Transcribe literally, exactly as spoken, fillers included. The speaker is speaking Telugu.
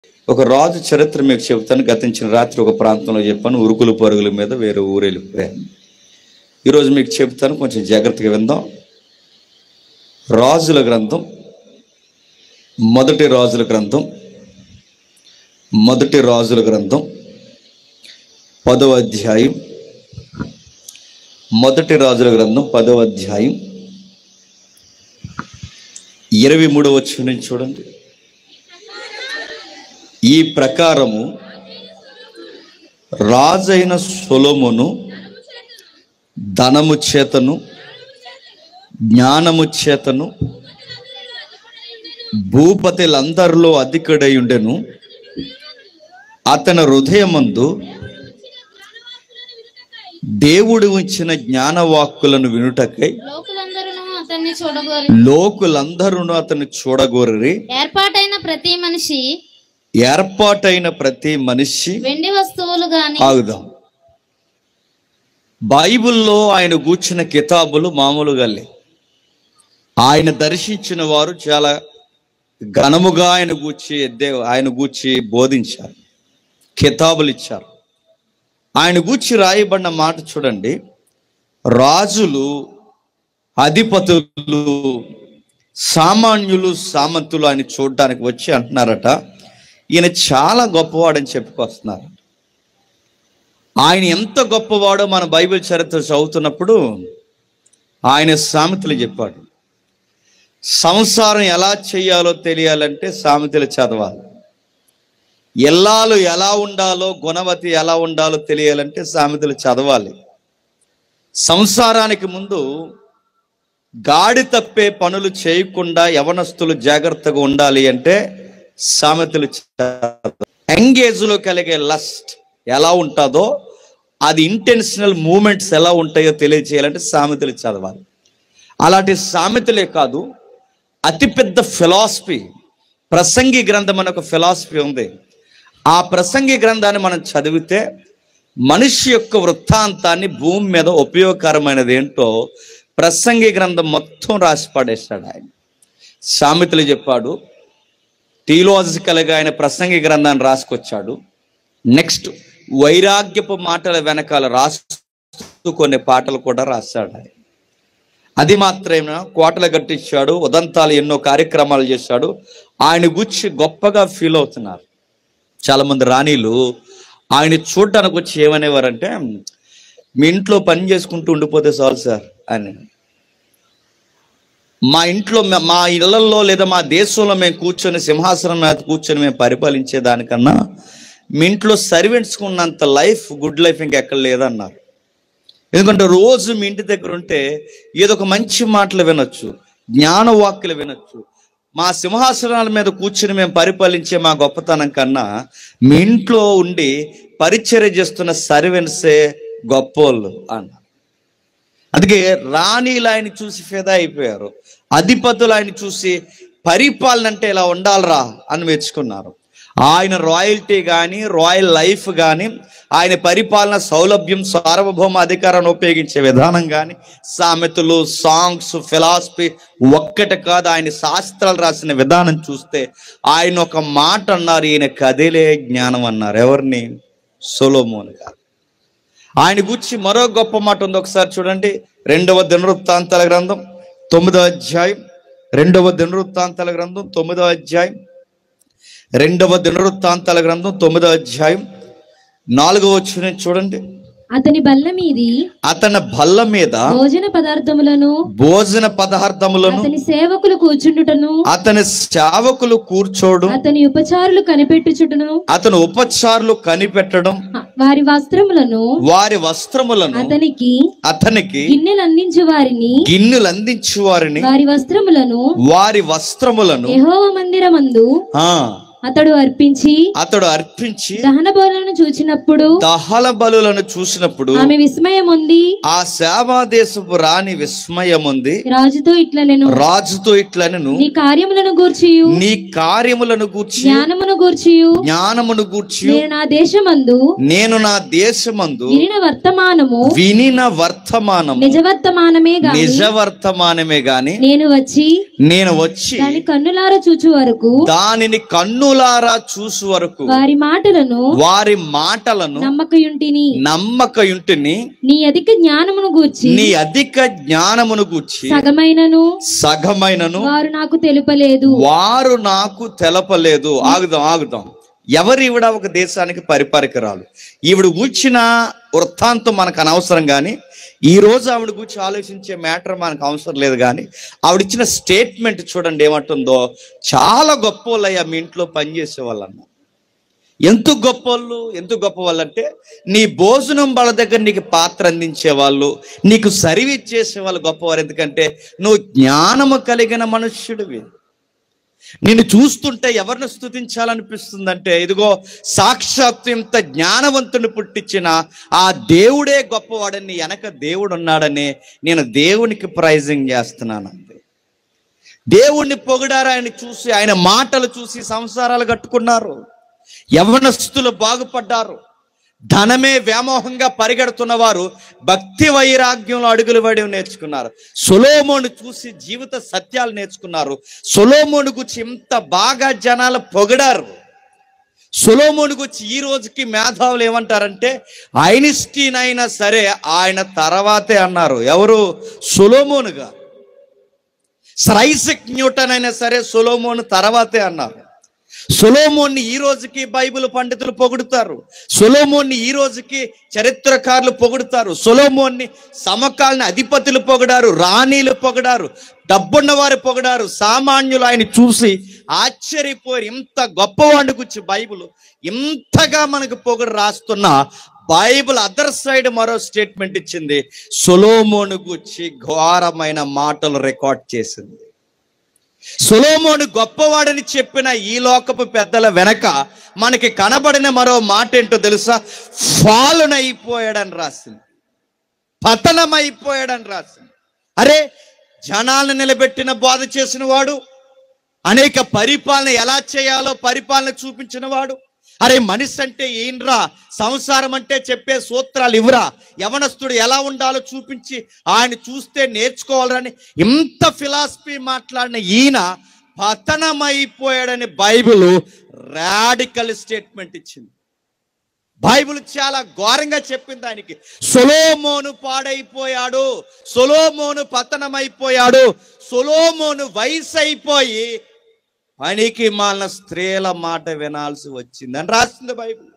ఒక రాజు చరిత్ర మీకు చెబుతాను. గతించిన రాత్రి ఒక ప్రాంతంలో చెప్పాను, ఉరుకులు పరుగుల మీద వేరే ఊరు వెళ్ళిపోయాను. ఈరోజు మీకు చెబుతాను, కొంచెం జాగ్రత్తగా విందాం. రాజుల గ్రంథం, మొదటి రాజుల గ్రంథం మొదటి రాజుల గ్రంథం పదవ అధ్యాయం మొదటి రాజుల గ్రంథం పదవ అధ్యాయం ఇరవై మూడవ వచనం చూడండి. ఈ ప్రకారము రాజైన సొలొమోను ధనము చేతను జ్ఞానము చేతను భూపతులందరిలో అధికుడై ఉండెను. అతని హృదయమందు దేవుడు ఉంచిన జ్ఞానవాక్కులను వినుటకై లోకులందరూ అతన్ని చూడగోరి. ఏర్పాటైన ప్రతి మనిషి ఏర్పాటైన ప్రతి మనిషి వెండి వస్తువులు గాని. ఆగుదాం. బైబిల్లో ఆయన కూర్చున్న కితాబులు మామూలుగా లే. ఆయన దర్శించిన వారు చాలా ఘనముగా ఆయన గూర్చి ఆయన గూర్చి బోధించారు, కితాబులు ఇచ్చారు. ఆయన గూర్చి రాయబడిన మాట చూడండి. రాజులు, అధిపతులు, సామాన్యులు, సామంతులు ఆయన చూడడానికి వచ్చి అంటున్నారట, ఈయన చాలా గొప్పవాడని చెప్పుకొస్తున్నారు. ఆయన ఎంత గొప్పవాడో మన బైబిల్ చరిత్ర చదువుతున్నప్పుడు ఆయన సామెతలు చెప్పాడు. సంసారం ఎలా చేయాలో తెలియాలంటే సామెతలు చదవాలి. ఎల్లాలు ఎలా ఉండాలో, గుణవతి ఎలా ఉండాలో తెలియాలంటే సామెతలు చదవాలి. సంసారానికి ముందు గాడి తప్పే పనులు చేయకుండా యవనస్తులు జాగ్రత్తగా ఉండాలి అంటే సామెతలు చదవాలి. ఎంగేజ్లో కలిగే లస్ట్ ఎలా ఉంటుందో, అది ఇంటెన్షనల్ మూమెంట్స్ ఎలా ఉంటాయో తెలియచేయాలంటే సామెతలు చదవాలి. అలాంటి సామెతలే కాదు, అతిపెద్ద ఫిలాసఫీ ప్రసంగి గ్రంథం అనే ఒక ఫిలాసఫీ ఉంది. ఆ ప్రసంగి గ్రంథాన్ని మనం చదివితే మనిషి యొక్క వృత్తాంతాన్ని, భూమి మీద ఉపయోగకరమైనది ఏంటో ప్రసంగి గ్రంథం మొత్తం రాసి పడేశాడు ఆయన. సామెతలు చెప్పాడు, థియలాజికల్గా ఆయన ప్రసంగి గ్రంథాన్ని రాసుకొచ్చాడు. నెక్స్ట్ వైరాగ్యపు మాటల వెనకాల రాస్తూ కొన్ని పాటలు కూడా రాశాడు ఆయన. అది మాత్రమే కోటలు కట్టించాడు, ఉదంతాలు ఎన్నో కార్యక్రమాలు చేశాడు. ఆయన గురించి గొప్పగా ఫీల్ అవుతున్నారు చాలా మంది రాణీలు. ఆయన చూడటానికి వచ్చి ఏమనేవారంటే, మీ ఇంట్లో పని చేసుకుంటూ ఉండిపోతే చాలు సార్ అని. మా ఇంట్లో, మా ఇళ్లలో లేదా మా దేశంలో మేము కూర్చొని సింహాసనం మీద కూర్చొని మేము పరిపాలించే దానికన్నా మీ ఇంట్లో సర్వెంట్స్కి ఉన్నంత లైఫ్, గుడ్ లైఫ్ ఇంకెక్కడ లేదన్నారు. ఎందుకంటే రోజు మీ ఇంటి దగ్గర ఉంటే ఏదో ఒక మంచి మాటలు వినొచ్చు, జ్ఞానవాక్యలు వినొచ్చు. మా సింహాసనాల మీద కూర్చుని మేము పరిపాలించే మా గొప్పతనం కన్నా మీ ఇంట్లో ఉండి పరిచర్య చేస్తున్న సర్వెంట్సే గొప్పోళ్ళు అన్న. అందుకే రాణీలు ఆయన చూసి ఫిదా అయిపోయారు, అధిపతులు ఆయన చూసి పరిపాలన అంటే ఇలా ఉండాలరా అని మెచ్చుకున్నారు. ఆయన రాయల్టీ కానీ, రాయల్ లైఫ్ కానీ, ఆయన పరిపాలన సౌలభ్యం, సార్వభౌమ అధికారాన్ని ఉపయోగించే విధానం కానీ, సామెతలు, సాంగ్స్, ఫిలాసఫీ ఒక్కటి కాదు, ఆయన శాస్త్రాలు రాసిన విధానం చూస్తే ఆయన ఒక మాట అన్నారు, ఈయన కదిలే జ్ఞానం అన్నారు. ఎవరిని? సొలొమోను గారు. ఆయన గురించి మరో గొప్ప మాట ఉంది, ఒకసారి చూడండి. రెండవ దినవృత్తాంతాల గ్రంథం తొమ్మిదవ అధ్యాయం రెండవ దినవృత్తాంతాల గ్రంథం తొమ్మిదవ అధ్యాయం రెండవ దినవృత్తాంతాల గ్రంథం తొమ్మిదవ అధ్యాయం నాలుగవ వచనం చూడండి. అతని బల్ల మీది అతని బల్ల మీద భోజన పదార్థములను భోజన పదార్థములను అతని సేవకులు కూర్చుండుటను అతని సేవకులు కూర్చోడు అతని ఉపచారులు కనిపెట్టుచుటను అతని ఉపచారులు కనిపెట్టడం వారి వస్త్రములను వారి వస్త్రములను అతనికి అతనికి గిన్నెలు అందించు వారిని గిన్నెలు అందించు వారిని వారి వస్త్రములను వారి వస్త్రములను యెహోవా మందిరమందు ఆ అతడు అర్పించి అతడు అర్పించి దహన బలులను చూచినప్పుడు దహన బలులను చూసినప్పుడు ఆమె విస్మయం ఉంది. ఆ సేవా దేశపు రాణి విస్మయం ఉంది. రాజుతో ఇట్లనెను రాజుతో ఇట్లనెను నీ కార్యములను గూర్చియు నీ కార్యములను గూర్చి జ్ఞానమును గూర్చియు జ్ఞానమును గూర్చి నేను నా దేశమందు నేను నా దేశమందు వినిన వర్తమానము వినిన వర్తమానము నిజ వర్తమానమే గాని నిజ వర్తమానమే గాని నేను వచ్చి నేను వచ్చి దాని కన్నులారా చూచు వరకు దానిని కన్ను కన్నులారా చూసు వరకు వారి మాటలను వారి మాటలను నమ్మకయుంటిని నమ్మకయుంటిని నీ అధిక జ్ఞానమును గూర్చి నీ అధిక జ్ఞానమును గూర్చి సగమైనను సగమైనను వారు నాకు తెలుపలేదు. వారు నాకు తెలపలేదు. ఆగుదాం ఆగుదాం ఎవరు ఈవిడ? ఒక దేశానికి పరిపాలకురాలు. ఈవిడ కూర్చిన వృత్తాంతం మనకు అనవసరం, కానీ ఈ రోజు ఆవిడ గురించి ఆలోచించే మ్యాటర్ మనకు అవసరం లేదు. కానీ ఆవిడ ఇచ్చిన స్టేట్మెంట్ చూడండి ఏమంటుందో. చాలా గొప్ప వాళ్ళయ్యా మీ ఇంట్లో పనిచేసే వాళ్ళన్న. ఎంత గొప్పవాళ్ళు, ఎంత గొప్ప వాళ్ళు అంటే నీ భోజనం వాళ్ళ దగ్గర నీకు పాత్ర అందించే వాళ్ళు, నీకు సర్వీస్ చేసే వాళ్ళు గొప్పవారు. ఎందుకంటే నువ్వు జ్ఞానము కలిగిన మనుష్యుడివి. నిన్ను చూస్తుంటే ఎవరిని స్తుతించాలనిపిస్తుందంటే, ఇదిగో సాక్షాత్తు ఇంత జ్ఞానవంతుని పుట్టించిన ఆ దేవుడే గొప్పవాడని, వెనక దేవుడు ఉన్నాడని నేను దేవునికి ప్రైజింగ్ చేస్తున్నాను. అంతే. దేవుణ్ణి పొగిడారు. ఆయన చూసి, ఆయన మాటలు చూసి సంసారాలు కట్టుకున్నారు. యవ్వనస్తులు బాగుపడ్డారు. ధనమే వ్యామోహంగా పరిగెడుతున్న వారు భక్తి వైరాగ్యంలో అడుగులు పడి నేర్చుకున్నారు. సొలొమోను చూసి జీవిత సత్యాలు నేర్చుకున్నారు. సొలొమోను గురించి ఇంత బాగా జనాలు పొగిడారు. సొలొమోను గురించి ఈ రోజుకి మేధావులు ఏమంటారంటే, ఐన్స్టీన్ అయినా సరే ఆయన తర్వాతే అన్నారు. ఎవరు? సొలొమోను గారు. సర్ ఐజాక్ న్యూటన్ అయినా సరే సొలొమోను తర్వాతే అన్నారు. సొలొమోన్ని ఈ రోజుకి బైబిల్ పండితులు పొగుడుతారు. సొలొమోన్ని ఈ రోజుకి చరిత్రకారులు పొగుడుతారు. సొలొమోన్ని సమకాలీన అధిపతులు పొగిడారు, రాణీలు పొగిడారు, డబ్బున్న వారు పొగిడారు, సామాన్యులు ఆయన చూసి ఆశ్చర్యపోయి, ఇంత గొప్పవాడిని గురించి బైబిల్ ఇంతగా మనకు పొగుడు రాస్తున్న బైబిల్ అదర్ సైడ్ మరో స్టేట్మెంట్ ఇచ్చింది. సొలొమోను గురించి ఘోరమైన మాటలు రికార్డ్ చేసింది. సొలొమోను గొప్పవాడని చెప్పిన ఈ లోకపు పెద్దల వెనక మనకి కనబడిన మరో మాట ఏంటో తెలుసా? ఫాలున్ అయిపోయాడని రాసింది, పతనమైపోయాడని రాసింది. అరే, జనాలను నిలబెట్టిన బోధ చేసిన వాడు, అనేక పరిపాలన ఎలా చేయాలో పరిపాలన చూపించిన వాడు, అరే మనిషి అంటే ఏంట్రా, సంసారం అంటే చెప్పే సూత్రాలు ఇవ్వరా, యవనస్తుడు ఎలా ఉండాలో చూపించి ఆయన చూస్తే నేర్చుకోవాలని ఇంత ఫిలాసఫీ మాట్లాడిన ఈయన పతనమైపోయాడని బైబిల్ రాడికల్ స్టేట్మెంట్ ఇచ్చింది. బైబిల్ చాలా ఘోరంగా చెప్పింది ఆయనకి. సొలొమోను పాడైపోయాడు, సొలొమోను పతనమైపోయాడు, సొలొమోను వయసు అయిపోయి పనికి మాలిన స్త్రీల మాట వినాల్సి వచ్చింది అని రాసింది బైబిల్.